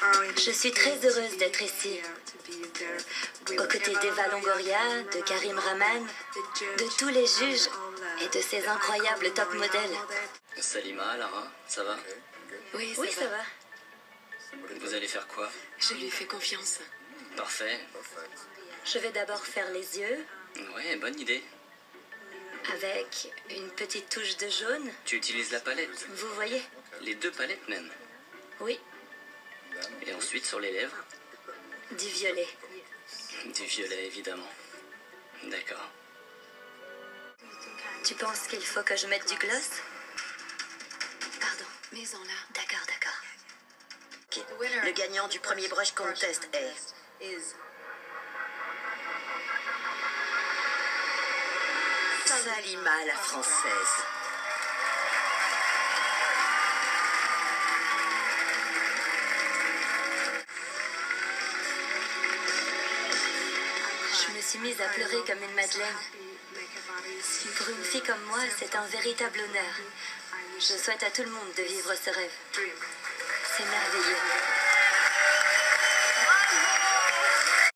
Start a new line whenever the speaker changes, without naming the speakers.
Je suis très heureuse d'être ici, aux côtés d'Eva Longoria, de Karim Rahman, de tous les juges et de ces incroyables top modèles.
Salima, Lara, ça va?
Oui, ça va.
Vous allez faire quoi?
Je lui fais confiance.
Parfait.
Je vais d'abord faire les yeux,
Ouais, bonne idée.
avec une petite touche de jaune.
Tu utilises la palette?
Vous voyez?
Les deux palettes même.
Oui,
Et ensuite sur les lèvres?
du violet.
Du violet, évidemment. D'accord.
Tu penses qu'il faut que je mette du gloss?
Pardon, mets-en là.
D'accord.
Le gagnant du premier brush contest est Salima, la française.
Je me suis mise à pleurer comme une madeleine. Pour une fille comme moi, c'est un véritable honneur. Je souhaite à tout le monde de vivre ce rêve. C'est merveilleux.